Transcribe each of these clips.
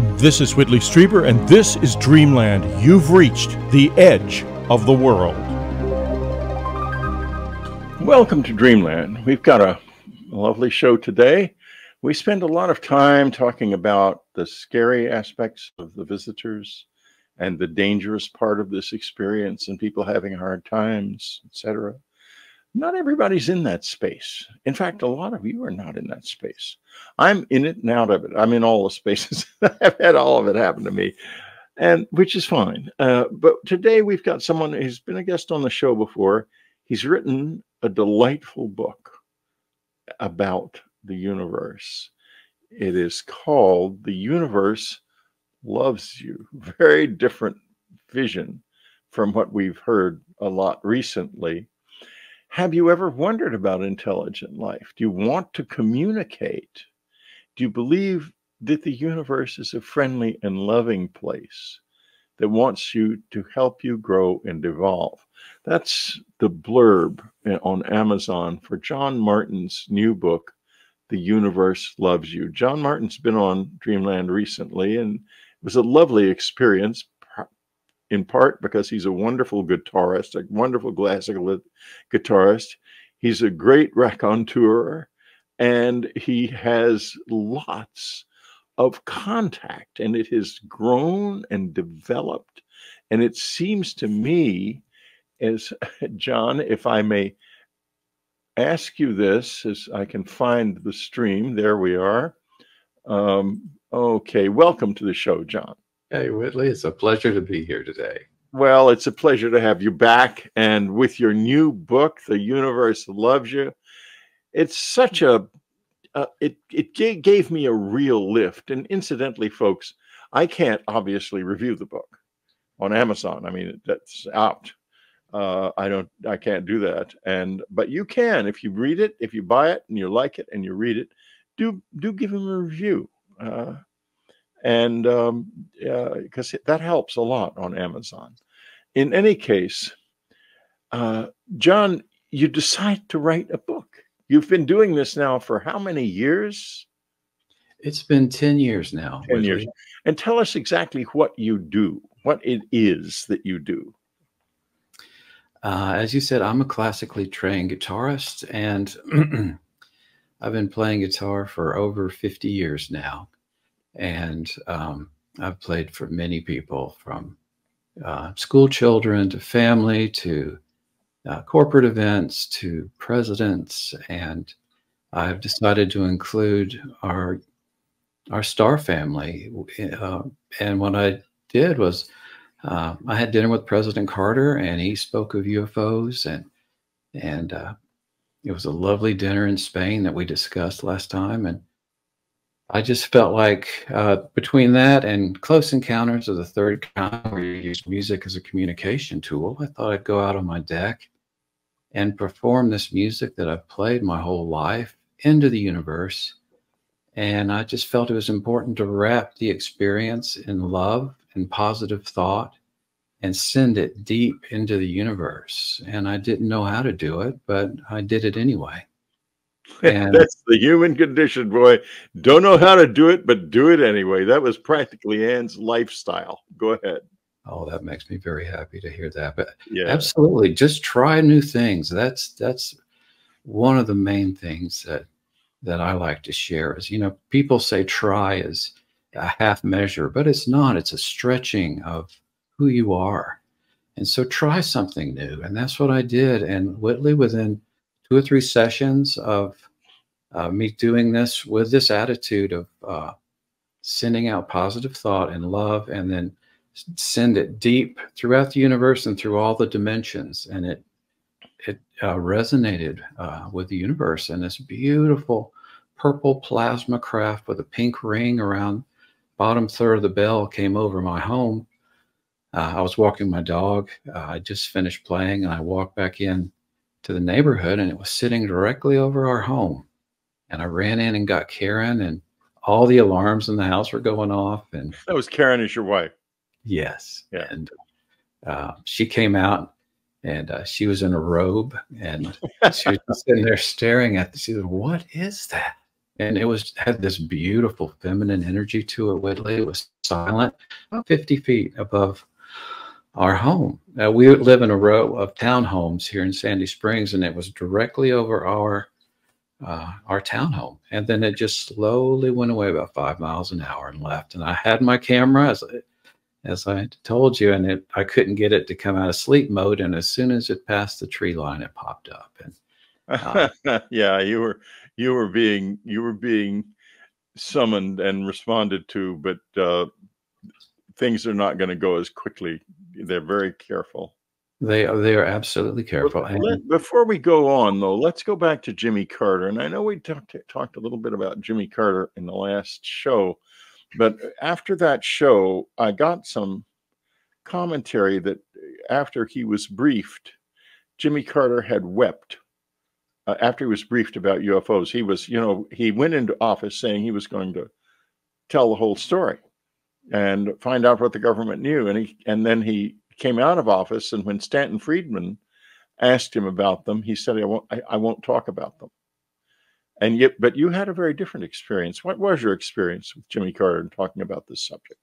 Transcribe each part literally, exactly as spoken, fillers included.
This is Whitley Strieber, and this is Dreamland. You've reached the edge of the world. Welcome to Dreamland. We've got a lovely show today. We spend a lot of time talking about the scary aspects of the visitors and the dangerous part of this experience and people having hard times, et cetera. Not everybody's in that space. In fact, a lot of you are not in that space. I'm in it and out of it. I'm in all the spaces. I've had all of it happen to me, and which is fine. Uh, but today we've got someone who's been a guest on the show before. He's written a delightful book about the universe. It is called The Universe Loves You. Very different vision from what we've heard a lot recently. Have you ever wondered about intelligent life? Do you want to communicate? Do you believe that the universe is a friendly and loving place that wants you to help you grow and evolve? That's the blurb on Amazon for John Martin's new book, The Universe Loves You. John Martin's been on Dreamland recently, and it was a lovely experience, in part because he's a wonderful guitarist, a wonderful classical guitarist. He's a great raconteur, and he has lots of contact, and it has grown and developed. And it seems to me, as John, if I may ask you this, as I can find the stream, there we are. Um, okay, welcome to the show, John. Hey, Whitley, it's a pleasure to be here today. Well, it's a pleasure to have you back. And with your new book, The Universe Loves You, it's such a, uh, it, it gave me a real lift. And incidentally, folks, I can't obviously review the book on Amazon. I mean, that's out. Uh, I don't, I can't do that. And, but you can, if you read it, if you buy it and you like it and you read it, do, do give him a review. Uh, And um, because uh, that helps a lot on Amazon. In any case, uh, John, you decide to write a book. You've been doing this now for how many years? It's been ten years now. ten years. And tell us exactly what you do, what it is that you do. Uh, as you said, I'm a classically trained guitarist, and I've been playing guitar for over fifty years now. And um, I've played for many people, from uh, school children to family to uh, corporate events to presidents. And I've decided to include our our star family. Uh, and what I did was uh, I had dinner with President Carter, and he spoke of U F Os. And, and uh, it was a lovely dinner in Spain that we discussed last time. And I just felt like uh, between that and Close Encounters of the Third Kind, where you use music as a communication tool, I thought I'd go out on my deck and perform this music that I've played my whole life into the universe. And I just felt it was important to wrap the experience in love and positive thought and send it deep into the universe. And I didn't know how to do it, but I did it anyway. And that's the human condition, boy. Don't know how to do it, but do it anyway. That was practically Anne's lifestyle. Go ahead. Oh, that makes me very happy to hear that. But yeah, absolutely, just try new things. That's that's one of the main things that that I like to share. Is, you know, people say try is a half measure, but it's not. It's a stretching of who you are. And so try something new. And that's what I did. And Whitley, within two or three sessions of uh, me doing this with this attitude of uh, sending out positive thought and love, and then send it deep throughout the universe and through all the dimensions. And it it uh, resonated uh, with the universe. And this beautiful purple plasma craft with a pink ring around bottom third of the bell came over my home. Uh, I was walking my dog. Uh, I just finished playing, and I walked back in to the neighborhood, and it was sitting directly over our home. And I ran in and got Karen, and all the alarms in the house were going off. And that was Karen, is your wife? Yes. Yeah. And uh, she came out, and uh, she was in a robe, and she was just sitting there staring at the, she said, "What is that?" and it was had this beautiful feminine energy to it, Whitley. It was silent, about fifty feet above our home. Uh, we live in a row of townhomes here in Sandy Springs, and it was directly over our uh, our townhome. And then it just slowly went away about five miles an hour and left. And I had my camera, as as I told you, and it, I couldn't get it to come out of sleep mode. And as soon as it passed the tree line, it popped up. And uh, yeah, you were you were being you were being summoned and responded to, but uh, things are not going to go as quickly. They're very careful. they are they are absolutely careful. But And let, before we go on, though, let's go back to Jimmy Carter. And I know we talked talked a little bit about Jimmy Carter in the last show, but after that show, I got some commentary that after he was briefed, Jimmy Carter had wept. Uh, after he was briefed about U F Os, he was, you know, he went into office saying he was going to tell the whole story and find out what the government knew. And he, and then he came out of office. And when Stanton Friedman asked him about them, he said, I won't, I, I won't talk about them. And yet, but you had a very different experience. What was your experience with Jimmy Carter in talking about this subject?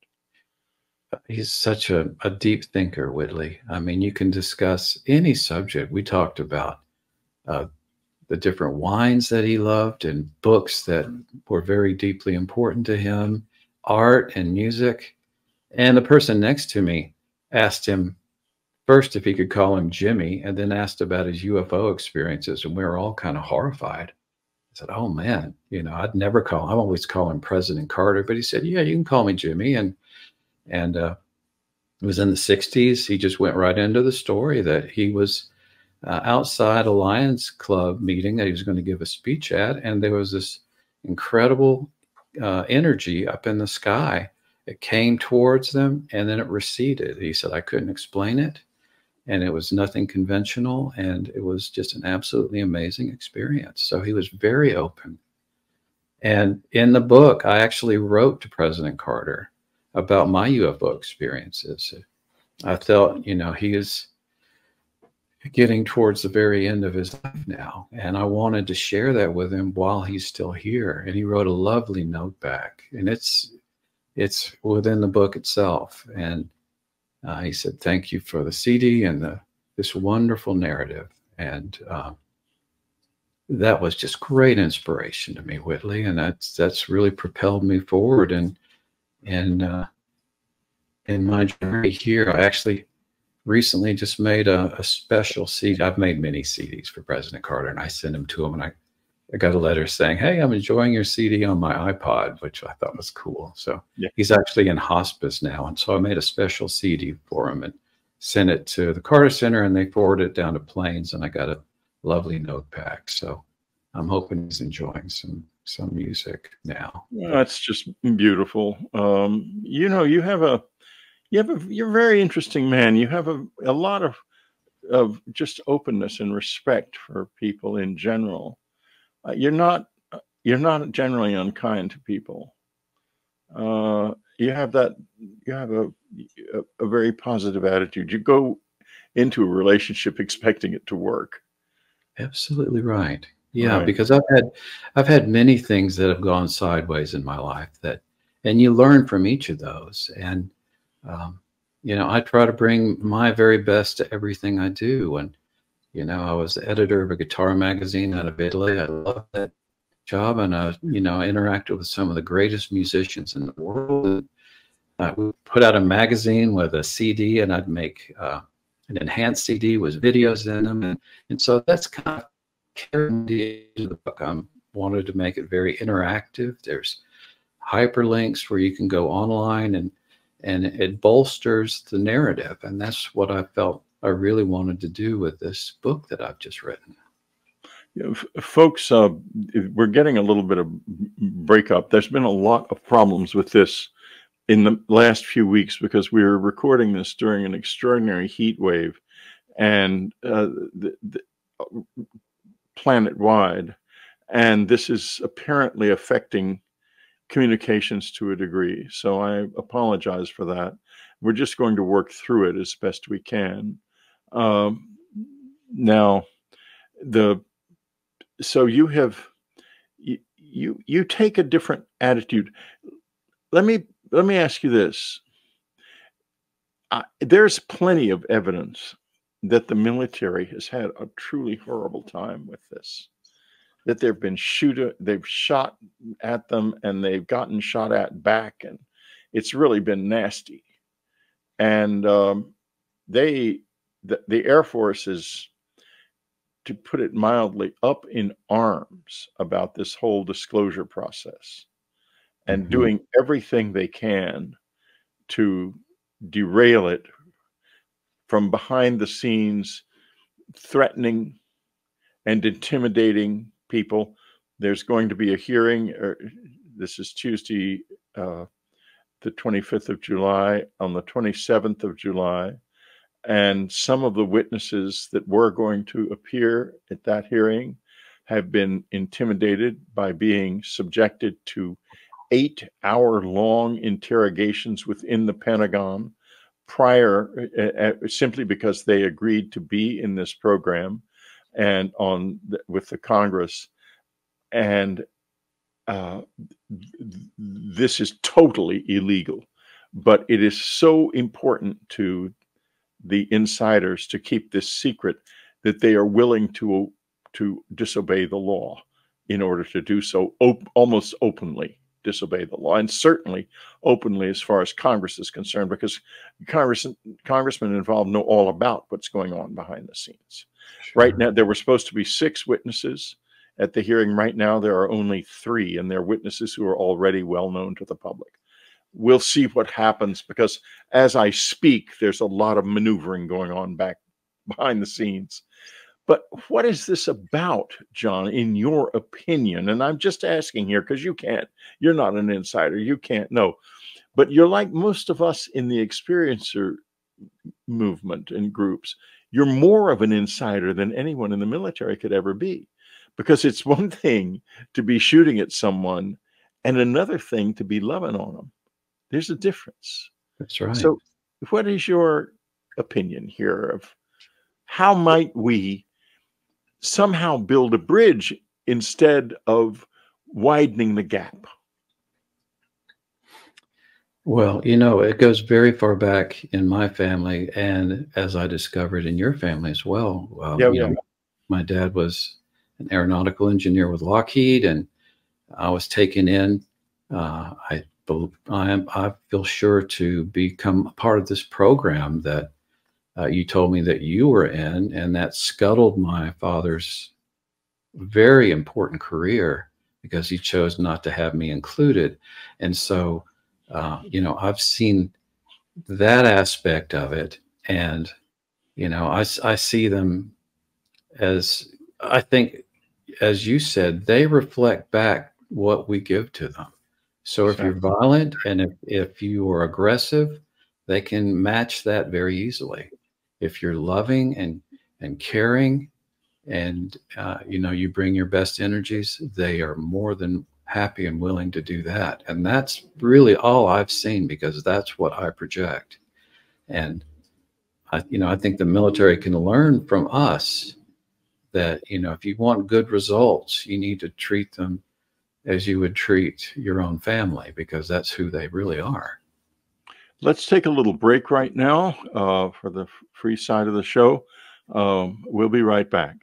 he's such a, a deep thinker, Whitley. I mean, you can discuss any subject. We talked about uh, the different wines that he loved and books that were very deeply important to him, art and music. And the person next to me asked him first if he could call him Jimmy, and then asked about his U F O experiences. And we were all kind of horrified. I said, oh man, you know, I'd never call, I always call him President Carter, but he said, yeah, you can call me Jimmy. And, and, uh, it was in the sixties. He just went right into the story that he was uh, outside a Lions Club meeting that he was going to give a speech at. And there was this incredible uh, energy up in the sky. It came towards them and then it receded. He said, I couldn't explain it. And it was nothing conventional. And it was just an absolutely amazing experience. So he was very open. And in the book, I actually wrote to President Carter about my U F O experiences. I felt, you know, he is getting towards the very end of his life now. And I wanted to share that with him while he's still here. And he wrote a lovely note back. And it's it's within the book itself. And uh, he said, thank you for the C D and the, this wonderful narrative. And uh, that was just great inspiration to me, Whitley. And that's that's really propelled me forward. And And uh, in my journey here, I actually recently just made a, a special C D. I've made many C Ds for President Carter, and I sent them to him. And I, I got a letter saying, hey, I'm enjoying your C D on my iPod, which I thought was cool. So yeah. He's actually in hospice now. And so I made a special C D for him and sent it to the Carter Center, and they forwarded it down to Plains, and I got a lovely note back. So I'm hoping he's enjoying some some music now. Well, that's just beautiful. Um, you know, you have a, you have a, you're a very interesting man. You have a, a lot of, of just openness and respect for people in general. Uh, you're not, you're not generally unkind to people. Uh, you have that, you have a, a, a very positive attitude. You go into a relationship expecting it to work. Absolutely right. Yeah, right. Because I've had I've had many things that have gone sideways in my life that, and you learn from each of those. And um, you know, I try to bring my very best to everything I do. And you know, I was the editor of a guitar magazine out of Italy. I love that job, and I, you know, I interacted with some of the greatest musicians in the world. I would put out a magazine with a C D, and I'd make uh, an enhanced C D with videos in them, and and so that's kind of carried into the book. I wanted to make it very interactive. There's hyperlinks where you can go online, and and it bolsters the narrative. And that's what I felt I really wanted to do with this book that I've just written. You know, folks, uh, we're getting a little bit of breakup. There's been a lot of problems with this in the last few weeks because we were recording this during an extraordinary heat wave, and uh, the, the, planet-wide, and this is apparently affecting communications to a degree. So I apologize for that. We're just going to work through it as best we can. Um, now, the so you have you, you you take a different attitude. Let me let me ask you this. Uh, there's plenty of evidence that the military has had a truly horrible time with this. That they've been shooter, they've shot at them and they've gotten shot at back, and it's really been nasty. And um, they, the, the Air Force is, to put it mildly, up in arms about this whole disclosure process and Mm-hmm. doing everything they can to derail it from behind the scenes, threatening and intimidating people. There's going to be a hearing. Or this is Tuesday, uh, the twenty-fifth of July. On the twenty-seventh of July, and some of the witnesses that were going to appear at that hearing have been intimidated by being subjected to eight-hour-long interrogations within the Pentagon prior, uh, uh, simply because they agreed to be in this program and on the, with the Congress. And uh, this is totally illegal, but it is so important to the insiders to keep this secret that they are willing to to disobey the law in order to do so, op almost openly disobey the law, and certainly openly as far as Congress is concerned, because Congress congressmen involved know all about what's going on behind the scenes. Sure. Right now, there were supposed to be six witnesses at the hearing. Right now, there are only three, and they're witnesses who are already well known to the public. We'll see what happens, because as I speak, there's a lot of maneuvering going on back behind the scenes. But what is this about, John, in your opinion? And I'm just asking here because you can't, you're not an insider, you can't know. But you're like most of us in the experiencer movement and groups. You're more of an insider than anyone in the military could ever be, because it's one thing to be shooting at someone and another thing to be loving on them. There's a difference. That's right. So what is your opinion here of how might we somehow build a bridge instead of widening the gap? Well, you know, it goes very far back in my family, and as I discovered in your family as well. Um, Yeah, you yeah. know, my dad was an aeronautical engineer with Lockheed, and I was taken in. Uh, I, I, am, I feel sure to become a part of this program that uh, you told me that you were in, and that scuttled my father's very important career because he chose not to have me included. And so, uh, you know, I've seen that aspect of it, and, you know, I, I see them as, I think, as you said, they reflect back what we give to them. So if you're violent and if, if you are aggressive, they can match that very easily. If you're loving and, and caring and, uh, you know, you bring your best energies, they are more than happy and willing to do that. And that's really all I've seen, because that's what I project. And, I, you know, I think the military can learn from us that, you know, if you want good results, you need to treat them as you would treat your own family, because that's who they really are. Let's take a little break right now uh, for the free side of the show. Um, we'll be right back.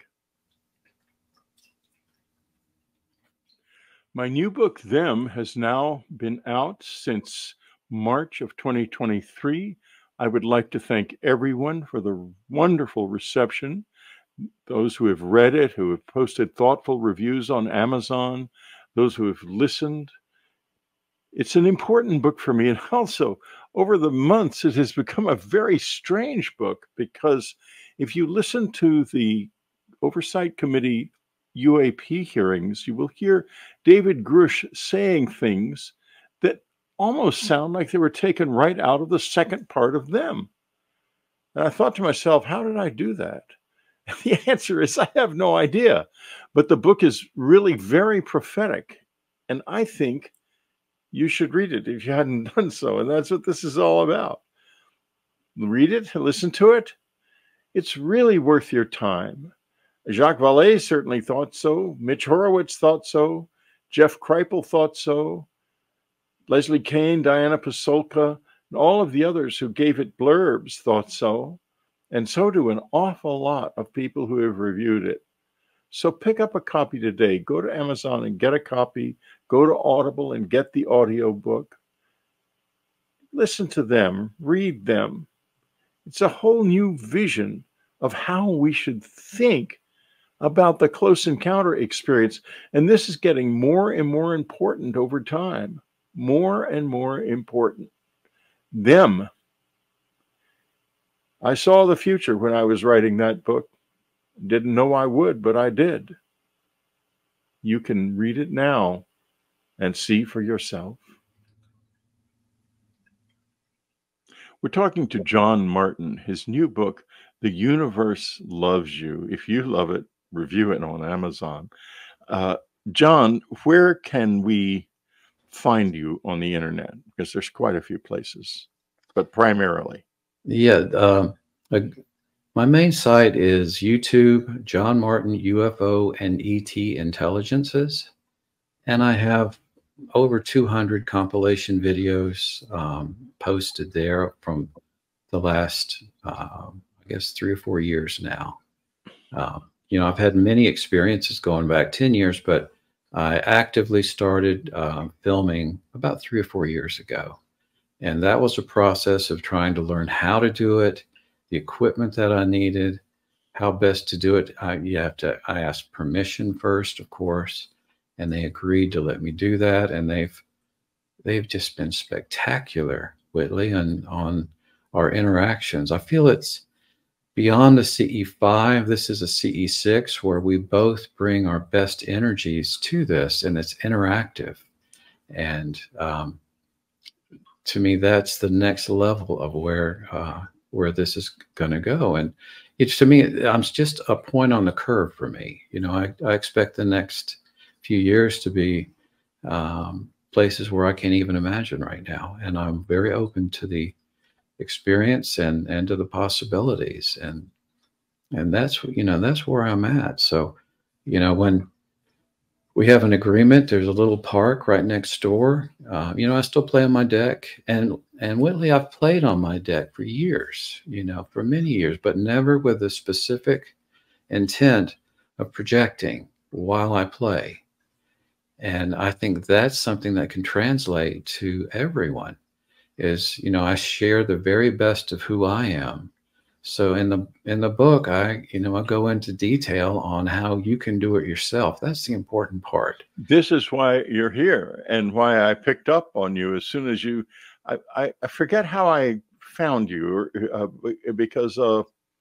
My new book, Them, has now been out since March of twenty twenty-three. I would like to thank everyone for the wonderful reception. Those who have read it, who have posted thoughtful reviews on Amazon, those who have listened. It's an important book for me. And also, over the months, it has become a very strange book, because if you listen to the Oversight Committee U A P hearings, you will hear David Grush saying things that almost sound like they were taken right out of the second part of Them. And I thought to myself, how did I do that? The answer is I have no idea. But the book is really very prophetic. And I think you should read it if you hadn't done so. And that's what this is all about. Read it, listen to it. It's really worth your time. Jacques Vallée certainly thought so. Mitch Horowitz thought so. Jeff Kripal thought so. Leslie Kane, Diana Pasolka, and all of the others who gave it blurbs thought so. And so do an awful lot of people who have reviewed it. So pick up a copy today. Go to Amazon and get a copy. Go to Audible and get the audio book. Listen to them. Read them. It's a whole new vision of how we should think about the close encounter experience. And this is getting more and more important over time. More and more important. Them. I saw the future when I was writing that book. Didn't know I would, but I did. You can read it now and see for yourself. We're talking to John Martin. His new book, The Universe Loves You. If you love it, review it on Amazon. Uh, John, where can we find you on the internet? Because there's quite a few places, but primarily. Yeah. Uh, uh, my main site is YouTube, John Martin, U F O and E T Intelligences. And I have over two hundred compilation videos um, posted there from the last, uh, I guess, three or four years now. Uh, you know, I've had many experiences going back ten years, but I actively started uh, filming about three or four years ago. And that was a process of trying to learn how to do it, the equipment that I needed, how best to do it. I, you have to, I asked permission first, of course, and they agreed to let me do that. And they've, they've just been spectacular, Whitley, on, on our interactions. I feel it's beyond a C E five. This is a C E six where we both bring our best energies to this, and it's interactive. And um, to me, that's the next level of where uh, where this is going to go. And it's, to me, it's just a point on the curve for me. You know, I, I expect the next few years to be um, places where I can't even imagine right now. And I'm very open to the experience and, and to the possibilities. And, and that's, you know, that's where I'm at. So, you know, when we have an agreement, there's a little park right next door. Uh, you know, I still play on my deck, and, and Whitley, I've played on my deck for years, you know, for many years, but never with a specific intent of projecting while I play. And I think that's something that can translate to everyone is, you know, I share the very best of who I am. So in the, in the book, I, you know, I go into detail on how you can do it yourself. That's the important part. This is why you're here and why I picked up on you as soon as you, I, I, I forget how I found you uh, because uh,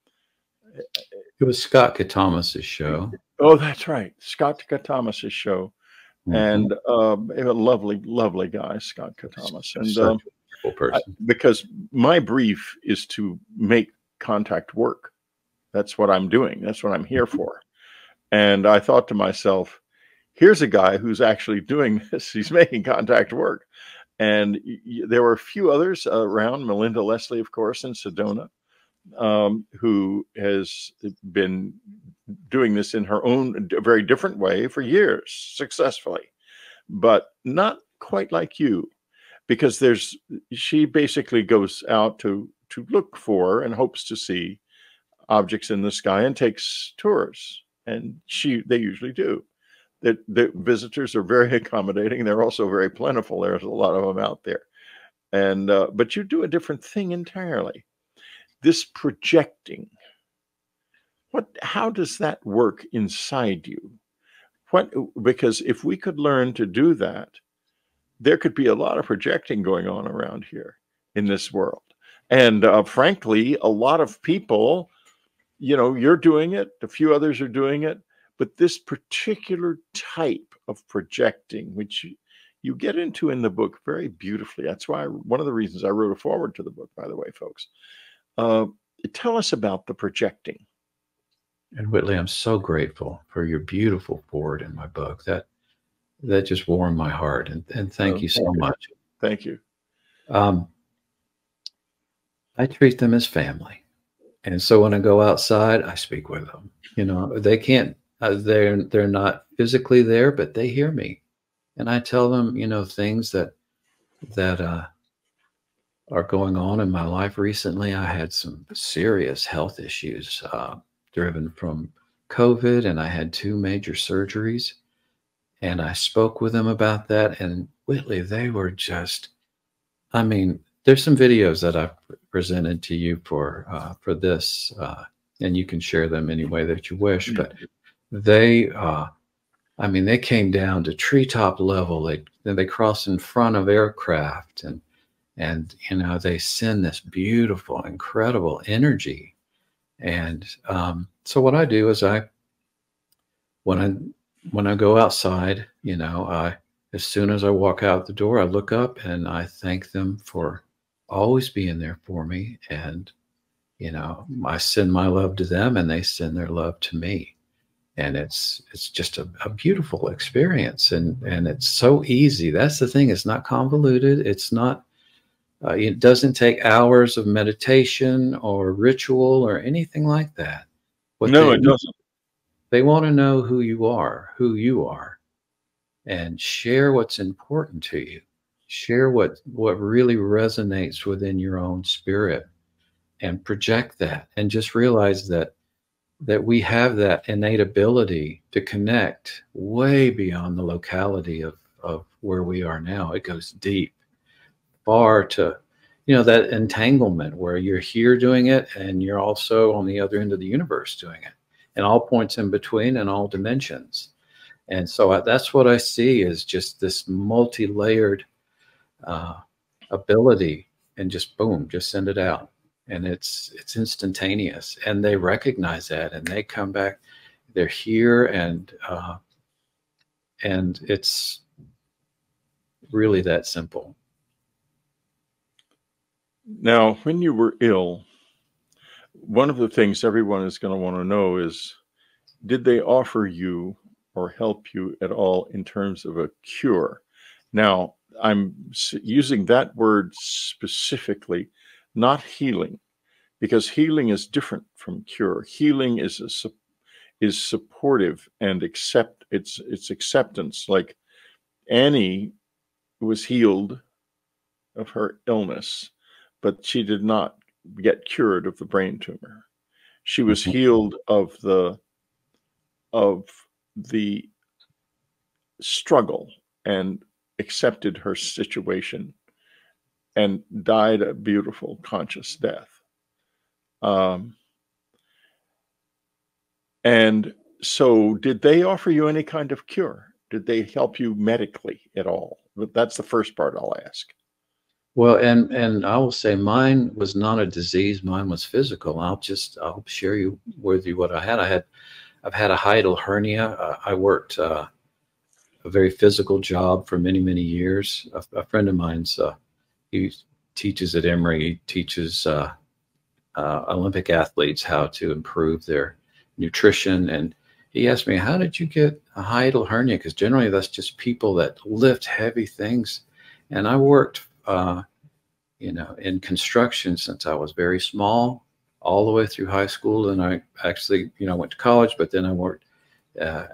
it was Scott Katamas's show. Oh, that's right. Scott Katamas's show. Mm-hmm. And um, a lovely, lovely guy, Scott Katamas. And um, person. I, because my brief is to make contact work. That's what I'm doing. That's what I'm here for. And I thought to myself, here's a guy who's actually doing this. He's making contact work. And there were a few others around, Melinda Leslie, of course, in Sedona, um, who has been doing this in her own very different way for years, successfully, but not quite like you, because there's, she basically goes out to, to look for and hopes to see objects in the sky and takes tours. And she, they usually do. The, the visitors are very accommodating. They're also very plentiful. There's a lot of them out there. And, uh, but you do a different thing entirely. This projecting, what, how does that work inside you? What, because if we could learn to do that, there could be a lot of projecting going on around here in this world. And uh, frankly, a lot of people, you know, you're doing it, a few others are doing it, but this particular type of projecting, which you, you get into in the book very beautifully. That's why, I, one of the reasons I wrote a foreword to the book, by the way, folks. Uh, tell us about the projecting. And Whitley, I'm so grateful for your beautiful foreword in my book. That that just warmed my heart. And, and thank oh, you so thank much. You. Thank you. Um, I treat them as family. And so when I go outside, I speak with them. You know, they can't, uh, they're, they're not physically there, but they hear me. and I tell them, you know, things that that uh, are going on in my life recently. I had some serious health issues uh, driven from COVID, and I had two major surgeries. And I spoke with them about that. And Whitley, they were just, I mean, there's some videos that I've presented to you for uh, for this, uh, and you can share them any way that you wish. But they, uh, I mean, they came down to treetop level. They then they crossed in front of aircraft, and and you know they send this beautiful, incredible energy. And um, so what I do is I when I when I go outside, you know, I as soon as I walk out the door, I look up and I thank them for always being there for me. And, you know, I send my love to them and they send their love to me. And it's it's just a, a beautiful experience. And and it's so easy. That's the thing. It's not convoluted. It's not uh, it doesn't take hours of meditation or ritual or anything like that. What No, they it doesn't. they want to know who you are, who you are, and share what's important to you. Share what what really resonates within your own spirit and project that, and just realize that that we have that innate ability to connect way beyond the locality of of where we are now. It goes deep, far to, you know, that entanglement where you're here doing it and you're also on the other end of the universe doing it, and all points in between and all dimensions. And so I, that's what I see is just this multi-layered uh, ability, and just boom, just send it out, and it's it's instantaneous. And they recognize that, and they come back. They're here, and uh, and it's really that simple. Now, when you were ill, one of the things everyone is going to want to know is, did they offer you or help you at all in terms of a cure? Now, I'm using that word specifically, not healing, because healing is different from cure. Healing is a, is supportive and accept it's it's acceptance. Like Annie was healed of her illness, but she did not get cured of the brain tumor. She was healed of the of the struggle and accepted her situation and died a beautiful conscious death. Um, and so did they offer you any kind of cure? Did they help you medically at all? But that's the first part I'll ask. Well, and and I will say mine was not a disease. Mine was physical. I'll just I'll share you with you what I had. I had I've had a hiatal hernia. Uh, I worked uh, a very physical job for many many years. A, a friend of mine's uh, he teaches at Emory. He teaches uh, uh, Olympic athletes how to improve their nutrition, and he asked me, "How did you get a hiatal hernia?" Because generally that's just people that lift heavy things, and I worked. Uh, you know, in construction since I was very small, all the way through high school. And I actually, you know, went to college, but then I worked uh,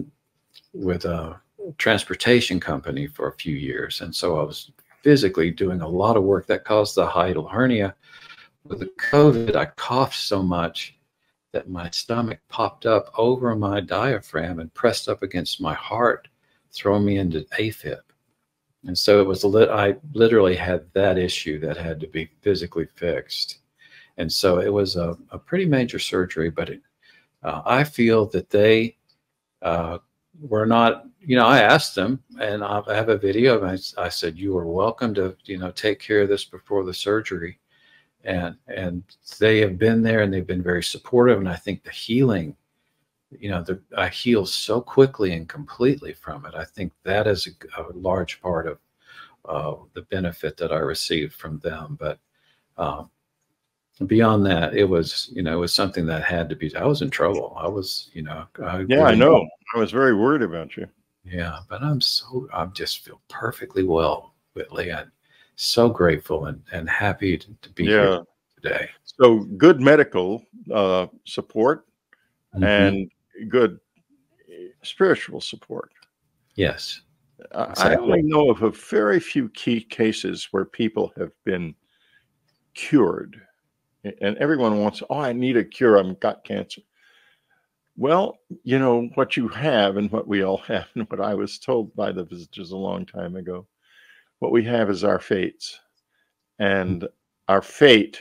with a transportation company for a few years. And so I was physically doing a lot of work that caused the hiatal hernia. With the COVID, I coughed so much that my stomach popped up over my diaphragm and pressed up against my heart, throwing me into AFib. And so it was, lit, I literally had that issue that had to be physically fixed. And so it was a, a pretty major surgery, but it, uh, I feel that they uh, were not, you know, I asked them, and I have a video, and I, I said, you are welcome to, you know, take care of this before the surgery. And, and they have been there, and they've been very supportive. And I think the healing, you know, the, I heal so quickly and completely from it. I think that is a, a large part of uh, the benefit that I received from them. But uh, beyond that, it was, you know, it was something that had to be, I was in trouble. I was, you know, I yeah, I know. I was very worried about you. Yeah, but I'm so, I just feel perfectly well, Whitley. I'm so grateful and, and happy to, to be yeah. here today. So good medical uh, support mm-hmm. and good spiritual support. Yes. I I Exactly. only know of a very few key cases where people have been cured, a- and everyone wants, oh, I need a cure. I've got cancer. Well, you know, what you have and what we all have, and what I was told by the visitors a long time ago, what we have is our fates. And our fate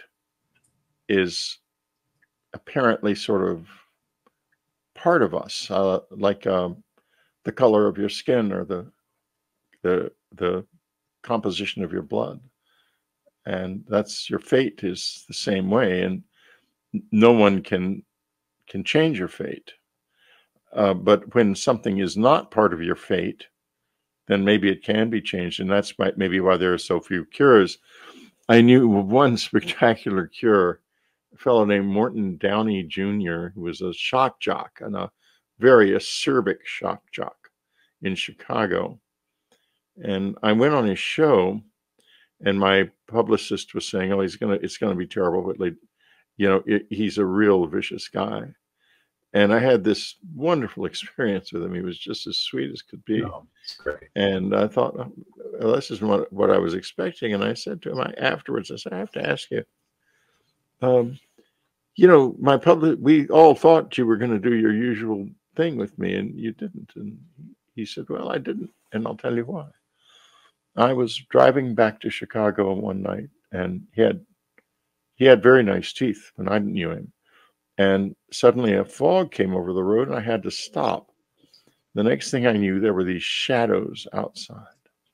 is apparently sort of part of us, uh, like um, the color of your skin or the the the composition of your blood, and that's your fate is the same way, and no one can can change your fate. Uh, but when something is not part of your fate, then maybe it can be changed, and that's why, maybe why there are so few cures. I knew of one spectacular cure, a fellow named Morton Downey Junior, who was a shock jock and a very acerbic shock jock in Chicago. And I went on his show, and my publicist was saying, "Oh, he's gonna, it's gonna be terrible, but like, you know, it, he's a real vicious guy." And I had this wonderful experience with him. He was just as sweet as could be. No, it's great. And I thought, oh, well, this is what, what I was expecting. And I said to him I, afterwards, I said, I have to ask you, um, you know, my public, we all thought you were going to do your usual thing with me, and you didn't. And he said, well, I didn't. And I'll tell you why. I was driving back to Chicago one night, and he had he had very nice teeth when I knew him. And suddenly a fog came over the road, and I had to stop. The next thing I knew, there were these shadows outside,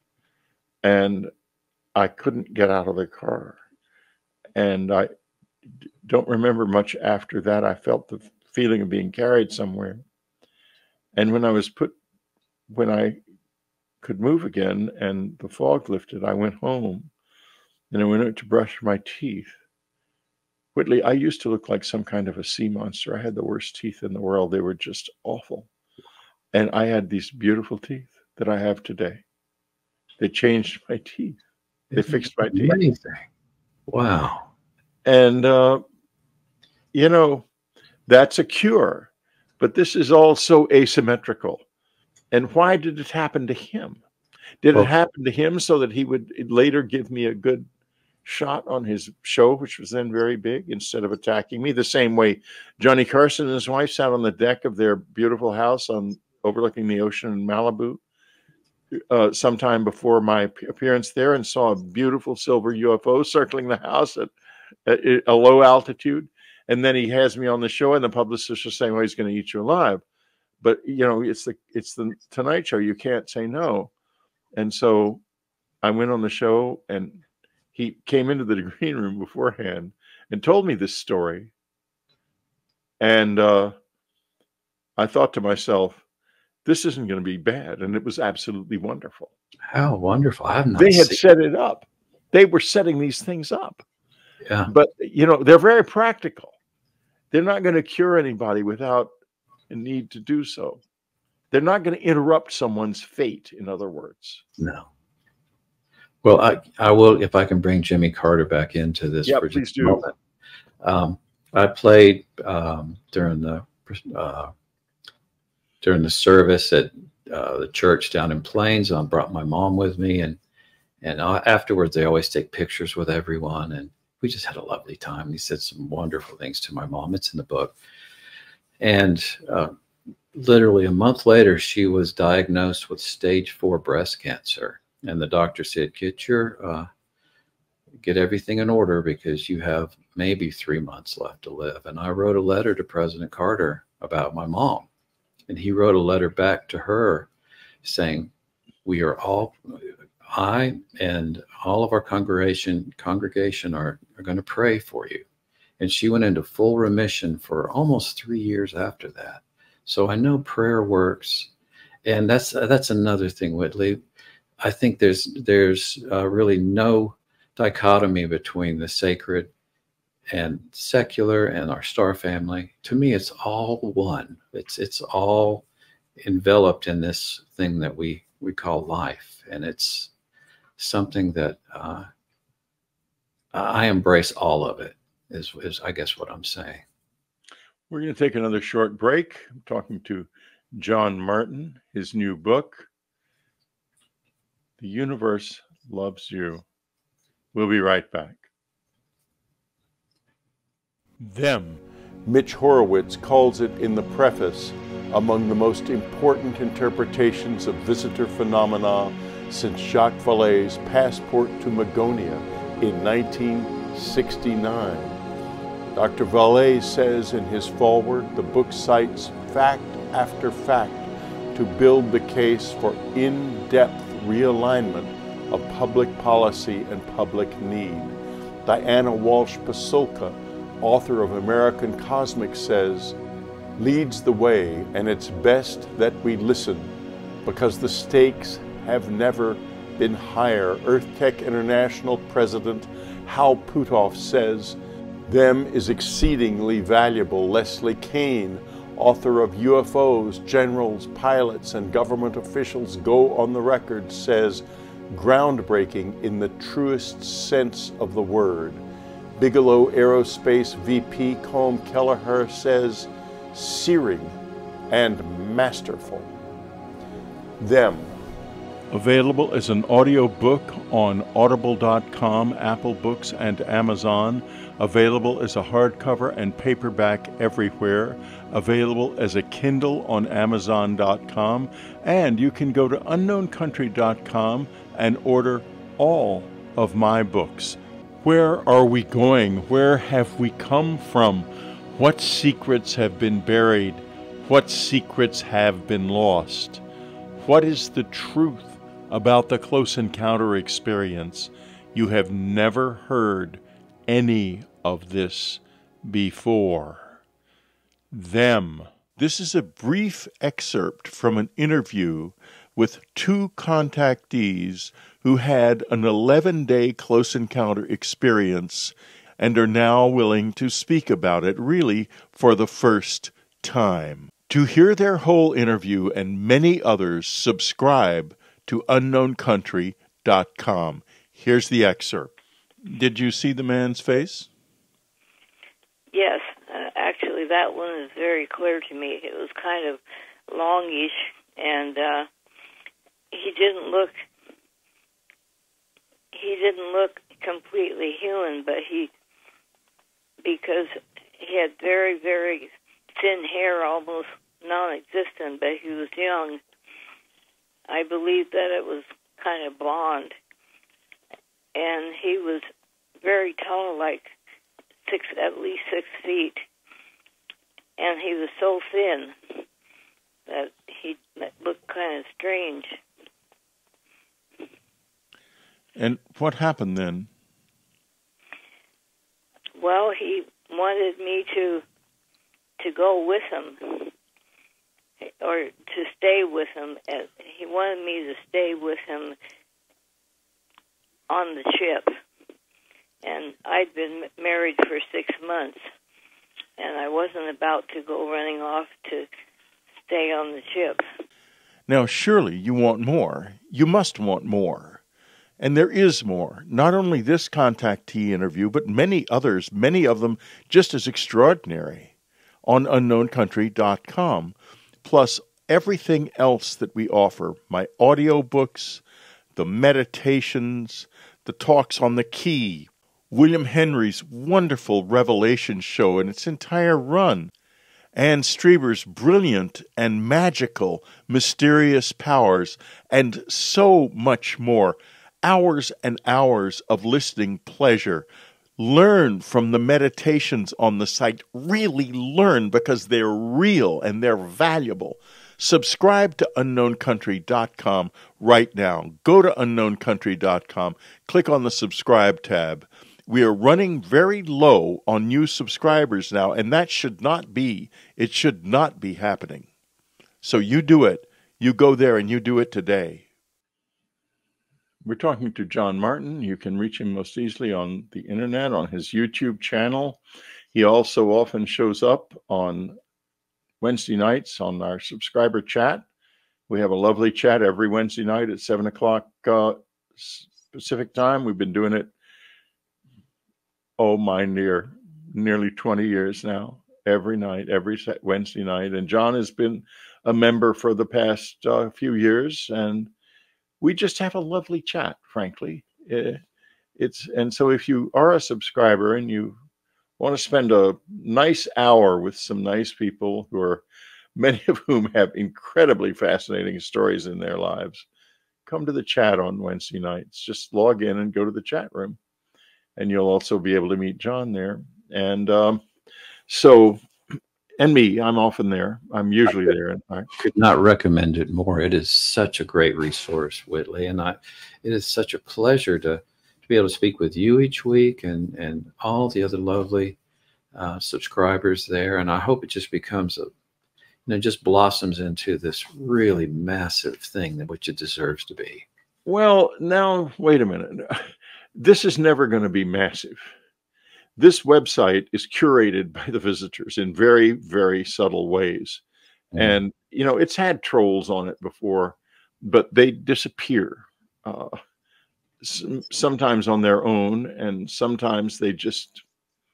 and I couldn't get out of the car. And I don't remember much after that. I felt the feeling of being carried somewhere. And when I was put, when I could move again and the fog lifted, I went home, and I went out to brush my teeth. Whitley, I used to look like some kind of a sea monster. I had the worst teeth in the world. They were just awful. And I had these beautiful teeth that I have today. They changed my teeth. They Isn't fixed my it teeth. amazing? Wow. And, uh, you know, that's a cure. But this is all so asymmetrical. And why did it happen to him? Did it Well, happen to him so that he would later give me a good shot on his show, which was then very big, instead of attacking me? The same way Johnny Carson and his wife sat on the deck of their beautiful house on overlooking the ocean in Malibu uh, sometime before my appearance there, and saw a beautiful silver U F O circling the house at, at a low altitude. And then he has me on the show, and the publicist is saying, well, he's going to eat you alive. But, you know, it's the it's the Tonight Show. You can't say no. And so I went on the show, and he came into the green room beforehand and told me this story. And uh, I thought to myself, this isn't going to be bad. And it was absolutely wonderful. how wonderful. I have not They had seen. set it up. They were setting these things up. Yeah. But, you know, they're very practical. They're not going to cure anybody without a need to do so. They're not going to interrupt someone's fate, in other words. No. Well, I, I will, if I can bring Jimmy Carter back into this Yeah, for please just a do. moment. Um, I played um, during the uh, during the service at uh, the church down in Plains. I brought my mom with me, and and uh, afterwards they always take pictures with everyone, and we just had a lovely time. He said some wonderful things to my mom. It's in the book. And uh, literally a month later, she was diagnosed with stage four breast cancer. And the doctor said, get your, uh, get everything in order, because you have maybe three months left to live. And I wrote a letter to President Carter about my mom. And he wrote a letter back to her saying, we are all, I and all of our congregation congregation are, are going to pray for you. And she went into full remission for almost three years after that. So I know prayer works. And that's, that's another thing, Whitley. I think there's, there's uh, really no dichotomy between the sacred and secular and our star family. To me, it's all one. It's, it's all enveloped in this thing that we, we call life. And it's something that uh, I embrace all of it, is, is I guess what I'm saying. We're going to take another short break. I'm talking to John Martin, his new book, The universe loves you. We'll be right back. Them. Mitch Horowitz calls it in the preface among the most important interpretations of visitor phenomena since Jacques Vallée's Passport to Magonia in nineteen sixty-nine. Doctor Vallée says in his foreword, the book cites fact after fact to build the case for in-depth realignment of public policy and public need. Diana Walsh Pasulka, author of American Cosmic, says, leads the way, and it's best that we listen because the stakes have never been higher. EarthTech International President Hal Puthoff says, them is exceedingly valuable. Leslie Kean, author of U F Os, Generals, Pilots, and Government Officials Go on the Record, says, groundbreaking in the truest sense of the word. Bigelow Aerospace V P Colm Kelleher says, searing and masterful. Them. Available as an audio book on audible dot com, Apple Books, and Amazon. Available as a hardcover and paperback everywhere. Available as a Kindle on amazon dot com. And you can go to unknown country dot com and order all of my books. Where are we going? Where have we come from? What secrets have been buried? What secrets have been lost? What is the truth about the close encounter experience? You have never heard any of this before. Them. This is a brief excerpt from an interview with two contactees who had an eleven-day close encounter experience and are now willing to speak about it, really for the first time. To hear their whole interview and many others, subscribe to unknown country dot com. Here's the excerpt. Did you see the man's face? Yes, uh, actually that one is very clear to me. It was kind of longish, and uh, he didn't look he didn't look completely human, but he, because he had very, very thin hair, almost non-existent, but he was young. I believe that it was kind of blonde, and he was very tall, like six, at least six feet, and he was so thin that he looked kind of strange. And what happened then? Well, he wanted me to to go with him, or to stay with him. He wanted me to stay with him on the ship. And I'd been married for six months, and I wasn't about to go running off to stay on the ship. Now, surely you want more. You must want more. And there is more. Not only this contactee interview, but many others, many of them just as extraordinary, on unknown country dot com. Plus everything else that we offer, my audiobooks, the meditations, the talks on the key, William Henry's wonderful Revelation show and its entire run, and Strieber's brilliant and magical mysterious powers, and so much more. Hours and hours of listening pleasure. Learn from the meditations on the site. Really learn, because they're real and they're valuable. Subscribe to unknown country dot com right now. Go to unknown country dot com. Click on the subscribe tab. We are running very low on new subscribers now, and that should not be. It should not be happening. So you do it. You go there and you do it today. We're talking to John Martin. You can reach him most easily on the internet, on his YouTube channel. He also often shows up on Wednesday nights on our subscriber chat. We have a lovely chat every Wednesday night at seven o'clock uh, Pacific time. We've been doing it, oh my, near nearly twenty years now, every night, every Wednesday night. And John has been a member for the past uh, few years, and we just have a lovely chat, frankly. Uh, it's and so if you are a subscriber and you want to spend a nice hour with some nice people who are, many of whom have incredibly fascinating stories in their lives, come to the chat on Wednesday nights. Just log in and go to the chat room, and you'll also be able to meet John there. And um, so, and me, I'm often there. I'm usually there. And I could not recommend it more. It is such a great resource, Whitley, and I, it is such a pleasure to, to be able to speak with you each week and, and all the other lovely uh, subscribers there. And I hope it just becomes a, you know, just blossoms into this really massive thing that which it deserves to be. Well, now, wait a minute. This is never going to be massive. This website is curated by the visitors in very, very subtle ways. Mm. And, you know, it's had trolls on it before, but they disappear. Uh, sometimes on their own, and sometimes they just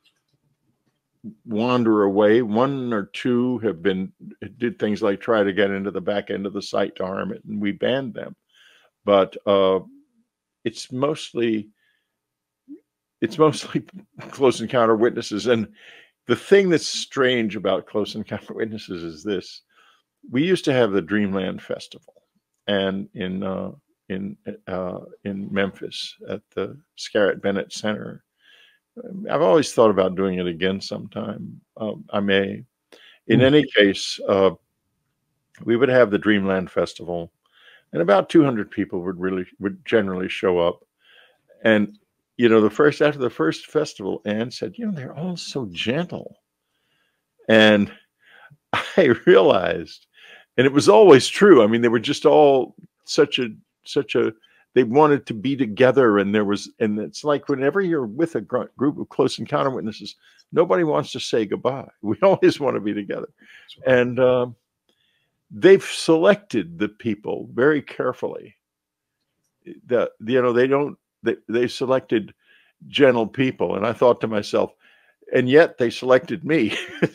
wander away. One or two have been, did things like try to get into the back end of the site to harm it, and we banned them. But uh, it's mostly, it's mostly close encounter witnesses. And the thing that's strange about close encounter witnesses is this: we used to have the Dreamland Festival, and in uh, in uh, in Memphis at the Scarrett Bennett Center. I've always thought about doing it again sometime. Um, I may. In any case, uh, we would have the Dreamland Festival, and about two hundred people would really would generally show up. And you know, the first after the first festival, Anne said, "You know, they're all so gentle," and I realized, and it was always true. I mean, they were just all such a such a. They wanted to be together, and there was, and it's like whenever you're with a gr group of close encounter witnesses, nobody wants to say goodbye. We always want to be together, and um, they've selected the people very carefully. The you know they don't they they selected gentle people, and I thought to myself, and yet they selected me.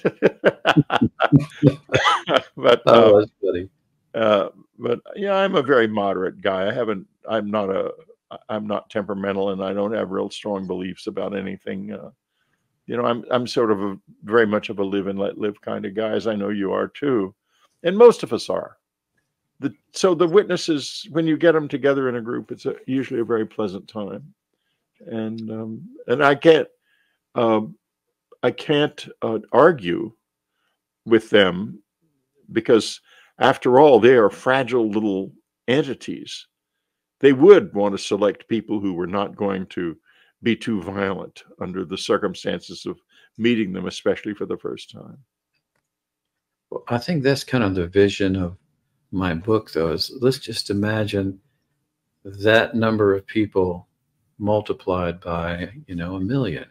But oh, uh, that's funny. Uh, but yeah, I'm a very moderate guy. I haven't. I'm not a. I'm not temperamental, and I don't have real strong beliefs about anything. Uh, you know, I'm. I'm sort of a very much of a live and let live kind of guy, as I know you are too, and most of us are. The so the witnesses, when you get them together in a group, it's a, usually a very pleasant time, and um, and I can't. Um, I can't uh, argue with them, because after all, they are fragile little entities. They would want to select people who were not going to be too violent under the circumstances of meeting them, especially for the first time. Well, I think that's kind of the vision of my book, though, is let's just imagine that number of people multiplied by, you know, a million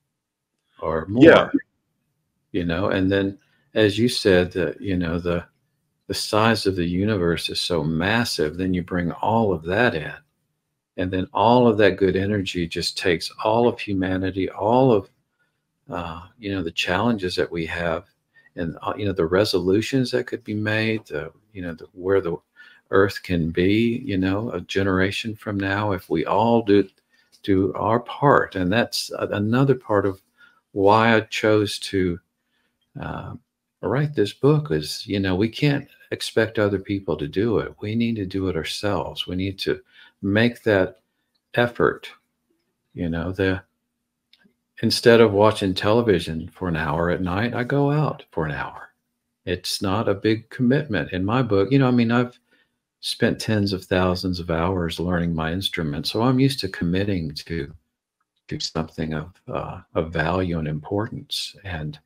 or more, yeah. you know, and then, as you said, that, you know, the, the size of the universe is so massive, then you bring all of that in. And then all of that good energy just takes all of humanity, all of, uh, you know, the challenges that we have, and, uh, you know, the resolutions that could be made, the, you know, the, where the earth can be, you know, a generation from now, if we all do, do our part. And that's another part of why I chose to uh, write this book is, you know, we can't expect other people to do it. We need to do it ourselves. We need to make that effort. You know, the instead of watching television for an hour at night, I go out for an hour. It's not a big commitment in my book. You know, I mean, I've spent tens of thousands of hours learning my instrument, so I'm used to committing to to something of uh, of value and importance, and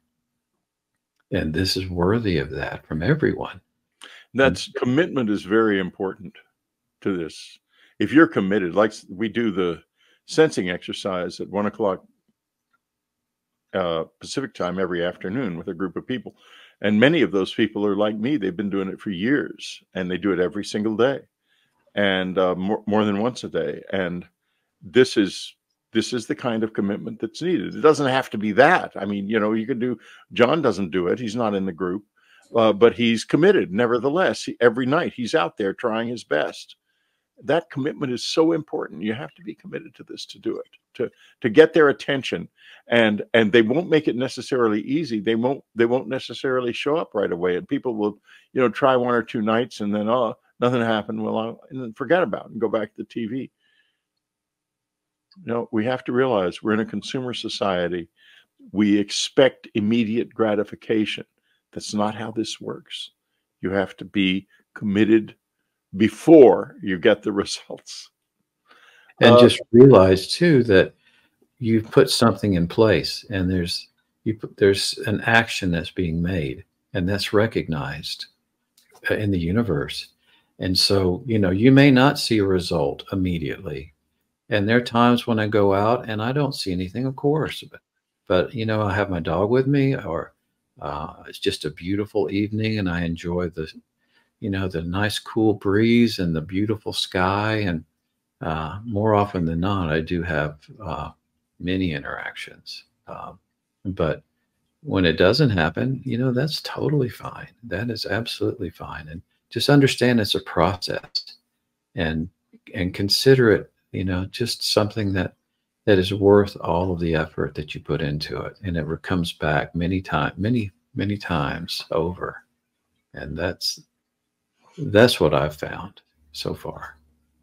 and this is worthy of that from everyone. That's commitment is very important to this. If you're committed, like we do the sensing exercise at one o'clock uh, Pacific time every afternoon with a group of people, and many of those people are like me. They've been doing it for years, and they do it every single day, and uh, more, more than once a day. And this is this is the kind of commitment that's needed. It doesn't have to be that. I mean, you know, you can do. John doesn't do it. He's not in the group. Uh, but he's committed nevertheless. He, every night he's out there trying his best. that commitment is so important. You have to be committed to this to do it, to to get their attention. And and they won't make it necessarily easy. They won't they won't necessarily show up right away. And people will, you know, try one or two nights and then, oh, nothing happened. Well, I'll, and then forget about it and go back to T V. You know, we have to realize we're in a consumer society. We expect immediate gratification. That's not how this works. You have to be committed before you get the results. And Uh, just realize too that you've put something in place, and there's you put, there's an action that's being made, and that's recognized in the universe. And so, you know, you may not see a result immediately. And there are times when I go out and I don't see anything, of course, but, but you know, I have my dog with me, or uh, it's just a beautiful evening and I enjoy the, you know, the nice cool breeze and the beautiful sky. And uh, more often than not, I do have uh, many interactions. Um, but when it doesn't happen, you know, that's totally fine. That is absolutely fine. And just understand it's a process, and and consider it, you know, just something that that is worth all of the effort that you put into it. And it comes back many times, many, many times over. And that's that's what I've found so far.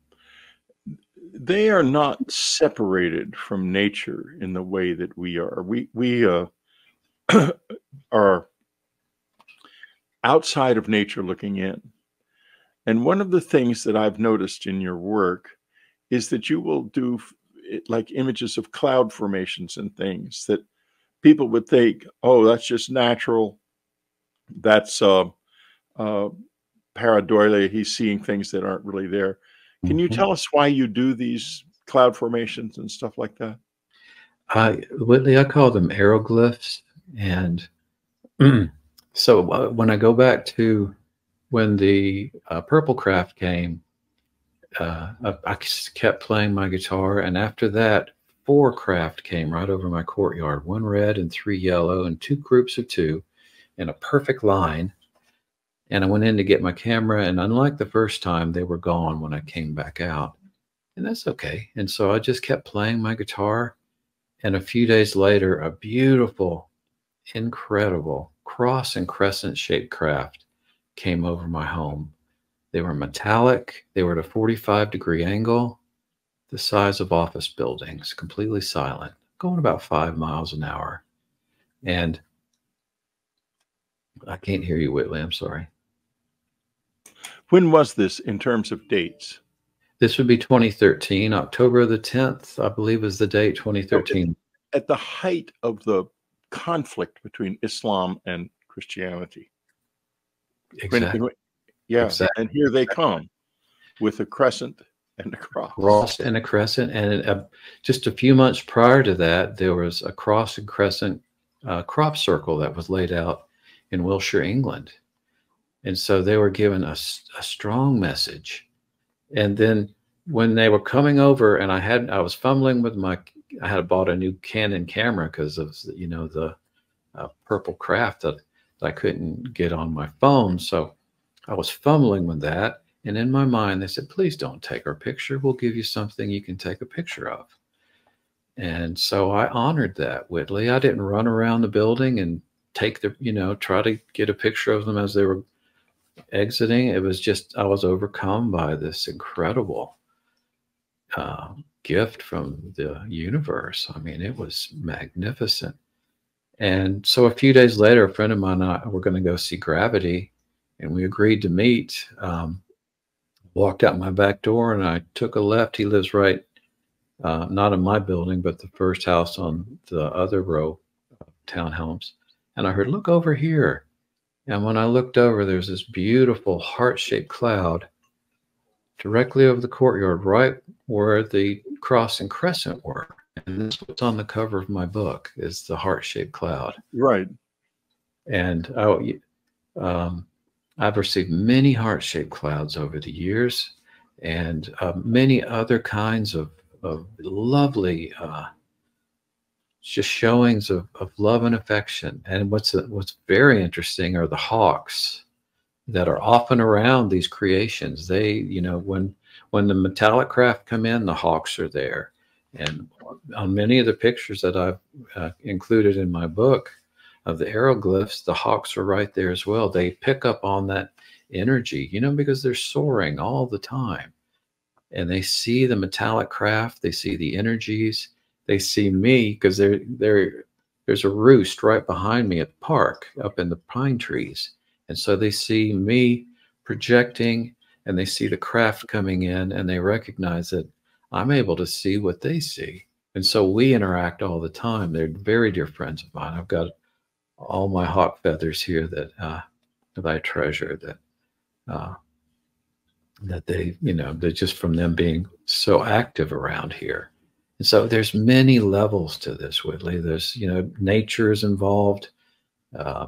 They are not separated from nature in the way that we are. We we uh, are outside of nature looking in. And one of the things that I've noticed in your work is that you will do like images of cloud formations and things that people would think, oh, that's just natural. That's uh, uh, pareidolia. He's seeing things that aren't really there. Can you tell us why you do these cloud formations and stuff like that? I, Whitley, I call them aeroglyphs. And so uh, when I go back to when the uh, purple craft came, uh, I, I kept playing my guitar. And after that, four craft came right over my courtyard, one red and three yellow, and two groups of two in a perfect line. And I went in to get my camera, and unlike the first time, they were gone when I came back out. And that's okay. And so I just kept playing my guitar. And a few days later, a beautiful, incredible cross and crescent shaped craft came over my home. They were metallic. They were at a forty-five degree angle, the size of office buildings, completely silent, going about five miles an hour. And I can't hear you, Whitley. I'm sorry. When was this in terms of dates? This would be twenty thirteen, October the tenth, I believe is the date, twenty thirteen. At the height of the conflict between Islam and Christianity. Exactly. When, when, yeah, exactly. And here they come with a crescent and a cross. Cross and a crescent. And a, just a few months prior to that, there was a cross and crescent uh, crop circle that was laid out in Wiltshire, England. And so they were given a, a strong message. And then when they were coming over, and I had, I was fumbling with my, I had bought a new Canon camera because of, you know, the uh, purple craft that, that I couldn't get on my phone. So I was fumbling with that. And in my mind, they said, please don't take our picture. We'll give you something you can take a picture of. And so I honored that, Whitley. I didn't run around the building and take the, you know, try to get a picture of them as they were exiting. It was just, I was overcome by this incredible uh, gift from the universe. I mean, it was magnificent. And so a few days later, a friend of mine and I were going to go see Gravity, and we agreed to meet. Um, walked out my back door and I took a left. He lives right, uh, not in my building, but the first house on the other row of townhomes. And I heard, look over here. And when I looked over, there's this beautiful heart-shaped cloud directly over the courtyard, right where the cross and crescent were. And this is what's on the cover of my book, is the heart-shaped cloud. Right. And I, um, I've received many heart-shaped clouds over the years, and uh, many other kinds of, of lovely uh, just showings of, of love and affection. And what's what's very interesting are the hawks that are often around these creations. They, you know, when when the metallic craft come in, the hawks are there. And on many of the pictures that I've uh, included in my book of the aeroglyphs, the hawks are right there as well. They pick up on that energy, you know, because they're soaring all the time. And they see the metallic craft, they see the energies, they see me, because they're, they're, there's a roost right behind me at the park up in the pine trees. And so they see me projecting, and they see the craft coming in, and they recognize that I'm able to see what they see. And so we interact all the time. They're very dear friends of mine. I've got all my hawk feathers here that, uh, that I treasure, that, uh, that they, you know, they're just from them being so active around here. And so there's many levels to this, Whitley. There's, you know, nature is involved, uh,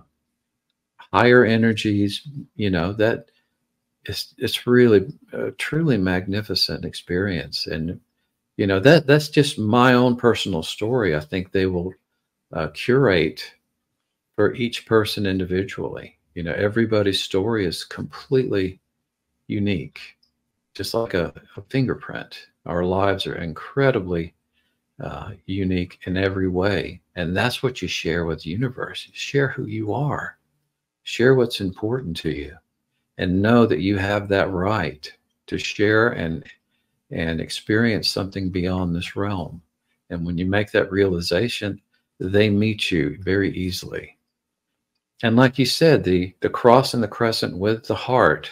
higher energies, you know, that it's, it's really a truly magnificent experience. And, you know, that that's just my own personal story. I think they will uh, curate for each person individually. You know, everybody's story is completely unique, just like a, a fingerprint. Our lives are incredibly uh, unique in every way. And that's what you share with the universe. You share who you are, share what's important to you, and know that you have that right to share and, and experience something beyond this realm. And when you make that realization, they meet you very easily. And like you said, the, the cross and the crescent with the heart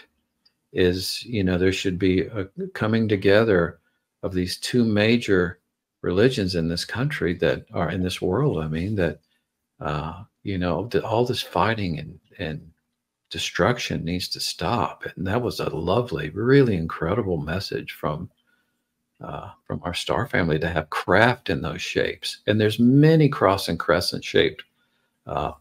is, you know, there should be a coming together of these two major religions in this country that are in this world. I mean, that, uh, you know, that all this fighting and, and destruction needs to stop. And that was a lovely, really incredible message from, uh, from our star family, to have craft in those shapes. And there's many cross and crescent shaped, uh,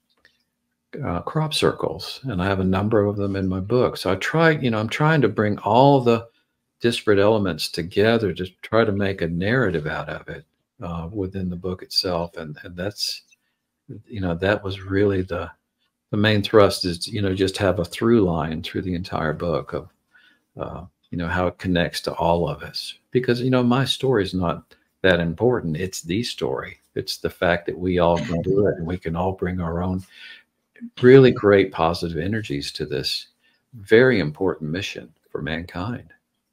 Uh, crop circles, and I have a number of them in my book. So I try, you know, I'm trying to bring all the disparate elements together to try to make a narrative out of it uh, within the book itself. And, and that's, you know, that was really the the main thrust, is, you know, just have a through line through the entire book of, uh, you know, how it connects to all of us. Because, you know, my story is not that important. It's the story. It's the fact that we all can do it, and we can all bring our own really great positive energies to this very important mission for mankind.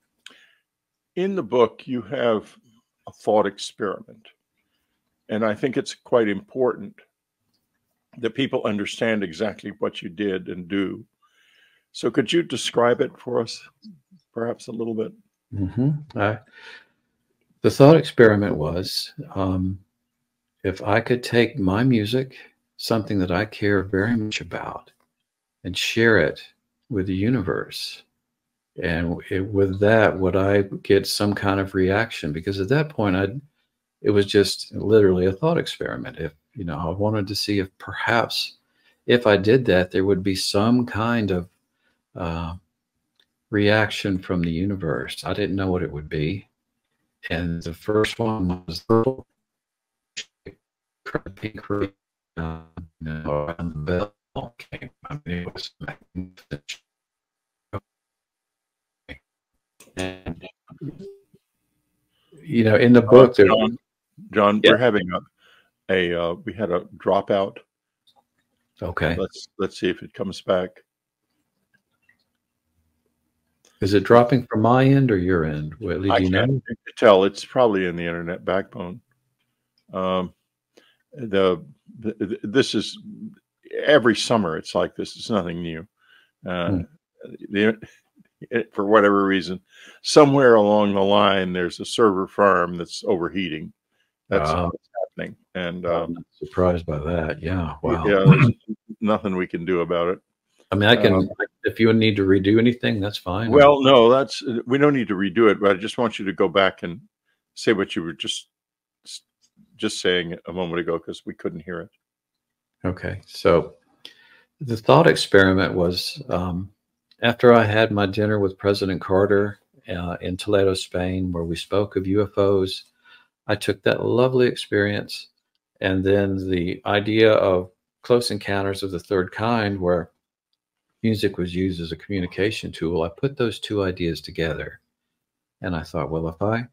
In the book, you have a thought experiment, and I think it's quite important that people understand exactly what you did and do. So could you describe it for us, perhaps a little bit? Mm-hmm. Uh, the thought experiment was, um, if I could take my music, something that I care very much about, and share it with the universe. And it, with that, would I get some kind of reaction? Because at that point, I'd, it was just literally a thought experiment. If, you know, I wanted to see if perhaps if I did that, there would be some kind of uh, reaction from the universe. I didn't know what it would be. And the first one was the pink Uh, you know, and the bell came. I mean, it was magnificent. And, you know, in the book, uh, John, John yeah. we're having a, a uh, we had a dropout. Okay. Let's let's see if it comes back. Is it dropping from my end or your end? Well, do I you can't know? tell. It's probably in the internet backbone. Um, the, the this is every summer. It's like this. It's nothing new. Uh, Hmm. the, it, for whatever reason, somewhere along the line, there's a server farm that's overheating. That's Uh, what's happening, and I'm um, not surprised by that. Yeah. Wow. yeah, there's nothing we can do about it. I mean, I can, Um, if you need to redo anything, that's fine. well, no, that's we don't need to redo it, but I just want you to go back and say what you were just just saying a moment ago, because we couldn't hear it. Okay. So the thought experiment was, um, after I had my dinner with President Carter uh, in Toledo, Spain, where we spoke of U F Os, I took that lovely experience, and then the idea of Close Encounters of the Third Kind, where music was used as a communication tool, I put those two ideas together. And I thought, well, if I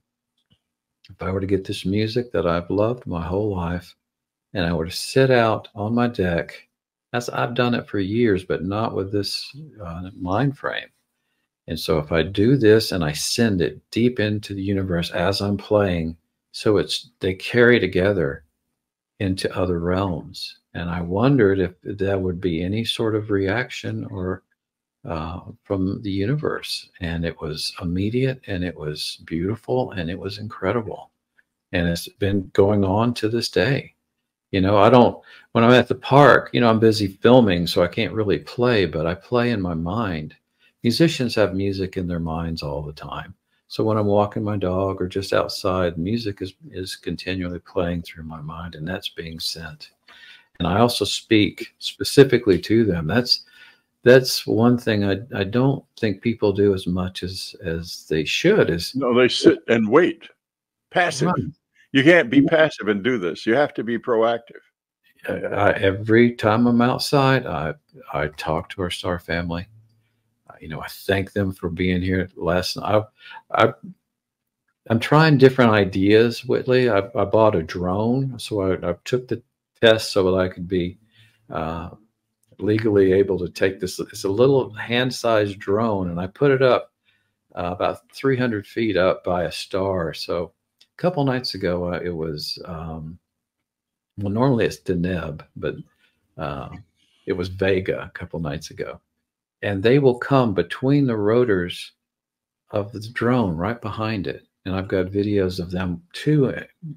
if I were to get this music that I've loved my whole life, and I were to sit out on my deck, as I've done it for years, but not with this uh, mind frame. And so if I do this and I send it deep into the universe as I'm playing, so it's they carry together into other realms. And I wondered if that would be any sort of reaction or uh, from the universe. And it was immediate, and it was beautiful, and it was incredible. And it's been going on to this day. You know, I don't, when I'm at the park, you know, I'm busy filming, so I can't really play, but I play in my mind. Musicians have music in their minds all the time. So when I'm walking my dog or just outside, music is, is continually playing through my mind, and that's being sent. And I also speak specifically to them. That's, that's one thing I, I don't think people do as much as, as they should. Is no, they sit and wait. Passive. Right. You can't be passive and do this. You have to be proactive. I, every time I'm outside, I, I talk to our star family. You know, I thank them for being here last night. I, I, I'm trying different ideas, Whitley. I, I bought a drone, so I, I took the test so that I could be uh, legally able to take this. It's a little hand-sized drone, and I put it up uh, about three hundred feet up by a star. So a couple nights ago, uh, it was, um, well, normally it's Deneb, but uh, it was Vega a couple nights ago. And they will come between the rotors of the drone right behind it. And I've got videos of them too,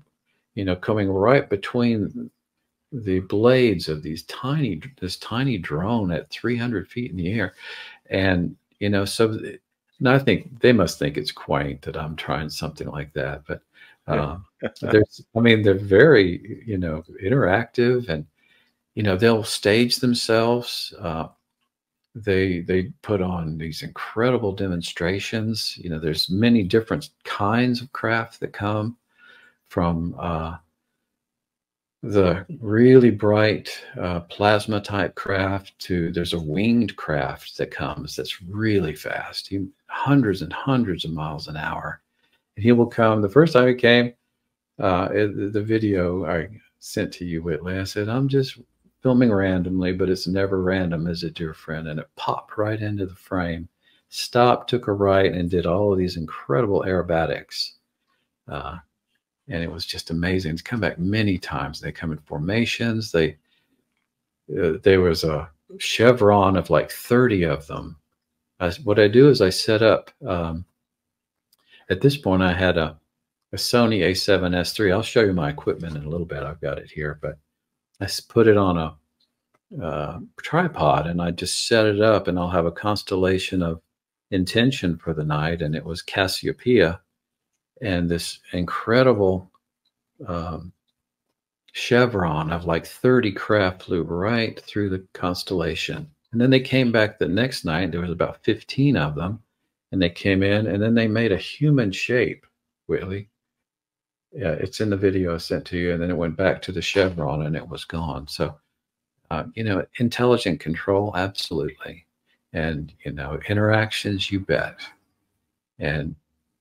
you know, coming right between the blades of these tiny, this tiny drone at three hundred feet in the air. And, you know, so and I think they must think it's quaint that I'm trying something like that. But uh, there's, I mean, they're very, you know, interactive, and, you know, they'll stage themselves. Uh, They they put on these incredible demonstrations. You know, there's many different kinds of craft that come from uh, the really bright uh, plasma type craft to there's a winged craft that comes that's really fast, he, hundreds and hundreds of miles an hour. And he will come. The first time he came, uh, it, the video I sent to you, Whitley, I said, I'm just filming randomly, but it's never random, is it, dear friend? And it popped right into the frame, stopped, took a right, and did all of these incredible aerobatics. Uh, and it was just amazing. It's come back many times. They come in formations. They uh, there was a chevron of like thirty of them. I, what I do is I set up, um, at this point I had a, a Sony A seven S three. I'll show you my equipment in a little bit. I've got it here, but I put it on a uh, tripod, and I just set it up, and I'll have a constellation of intention for the night. And it was Cassiopeia, and this incredible um, chevron of like thirty craft flew right through the constellation. And then they came back the next night. There was about fifteen of them, and they came in, and then they made a human shape, Whitley. Yeah, it's in the video I sent to you, and then it went back to the chevron, and it was gone. So, uh, you know, intelligent control, absolutely. And, you know, interactions, you bet. And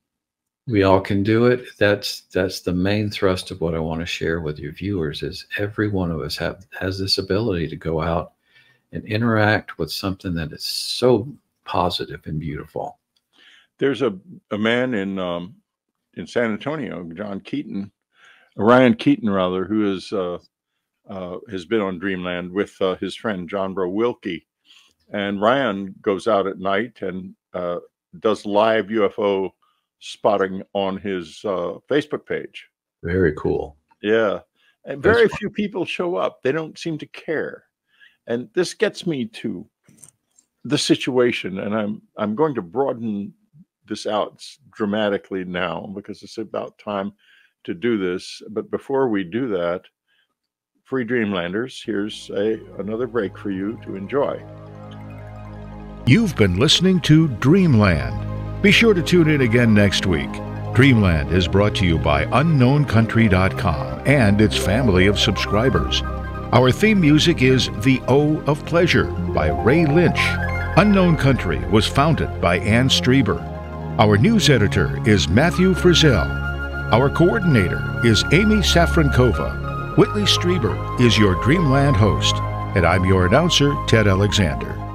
we all can do it. That's that's the main thrust of what I want to share with your viewers is every one of us have has this ability to go out and interact with something that is so positive and beautiful. There's a, a man in... Um... in San Antonio, John Keaton, Ryan Keaton rather, who is uh, uh, has been on Dreamland with uh, his friend John Bro Wilkie, and Ryan goes out at night and uh, does live U F O spotting on his uh, Facebook page. Very cool. Yeah, and very few people show up. They don't seem to care, and this gets me to the situation, and I'm I'm going to broaden this out dramatically now because it's about time to do this. But before we do that, Free Dreamlanders, here's a, another break for you to enjoy. You've been listening to Dreamland. Be sure to tune in again next week. Dreamland is brought to you by unknown country dot com and its family of subscribers. Our theme music is The O of Pleasure by Ray Lynch. Unknown Country was founded by Ann Strieber. Our news editor is Matthew Frizzell. Our coordinator is Amy Safrankova. Whitley Strieber is your Dreamland host, and I'm your announcer, Ted Alexander.